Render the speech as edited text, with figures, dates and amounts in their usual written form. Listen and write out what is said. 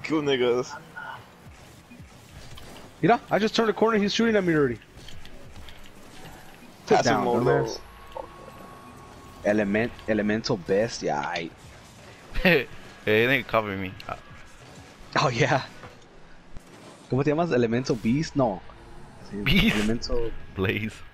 Kill niggas. Mira, I just turned the corner, he's shooting at me already. Sit Passive down, mode dumbass. though. Elemental best, yeah. Hey, they cover me. Oh, yeah. ¿Cómo te llamas? Elemental beast? No. Beast? Elemental... Blaze.